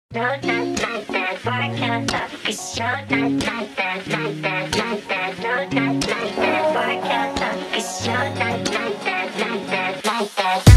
No, not like that. Work out up. Cause you're not like that, like that, like that. No, not like that. Work out up. Cause you're not like that, like that, like that.